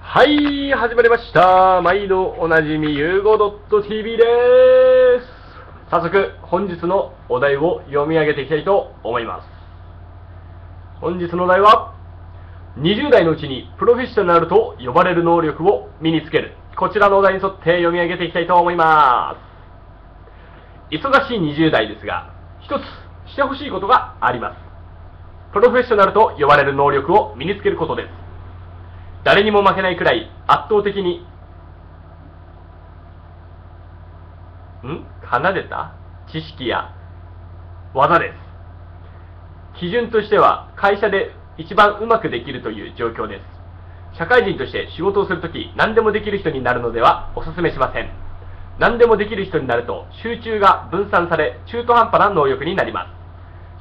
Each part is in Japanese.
はい、始まりました。毎度おなじみ、ゆうご .tv です。早速、本日のお題を読み上げていきたいと思います。本日のお題は、20代のうちにプロフェッショナルと呼ばれる能力を身につける。こちらのお題に沿って読み上げていきたいと思います。忙しい20代ですが、一つしてほしいことがあります。プロフェッショナルと呼ばれる能力を身につけることです。誰にも負けないくらい圧倒的に奏でた知識や技です。基準としては会社で一番うまくできるという状況です。社会人として仕事をするとき何でもできる人になるのではお勧めしません。何でもできる人になると集中が分散され中途半端な能力になります。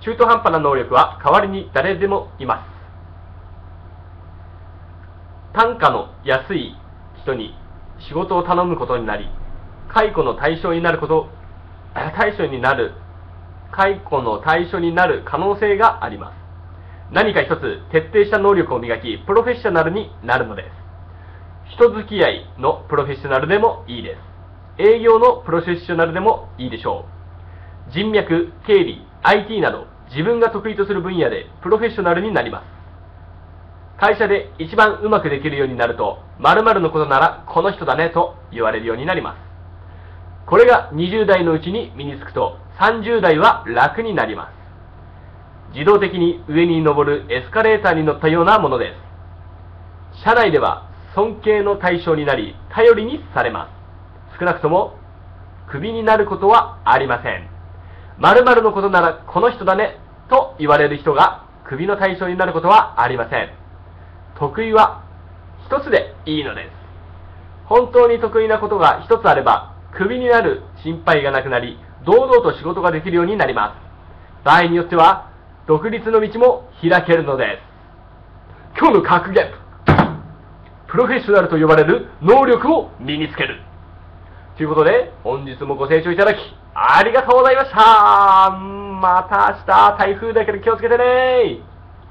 中途半端な能力は代わりに誰でもいます。単価の安い人に仕事を頼むことになり、解雇の対象になる可能性があります。何か一つ徹底した能力を磨き、プロフェッショナルになるのです。人付き合いのプロフェッショナルでもいいです。営業のプロフェッショナルでもいいでしょう。人脈、経理、IT など自分が得意とする分野でプロフェッショナルになります。会社で一番うまくできるようになると、〇〇のことならこの人だねと言われるようになります。これが20代のうちに身につくと、30代は楽になります。自動的に上に登るエスカレーターに乗ったようなものです。社内では尊敬の対象になり、頼りにされます。少なくとも、クビになることはありません。〇〇のことならこの人だねと言われる人がクビの対象になることはありません。得意は一つでいいのです。本当に得意なことが一つあれば、クビになる心配がなくなり、堂々と仕事ができるようになります。場合によっては、独立の道も開けるのです。今日の格言、プロフェッショナルと呼ばれる能力を身につける。ということで、本日もご清聴いただき、ありがとうございました。また明日、台風だけど気をつけてね。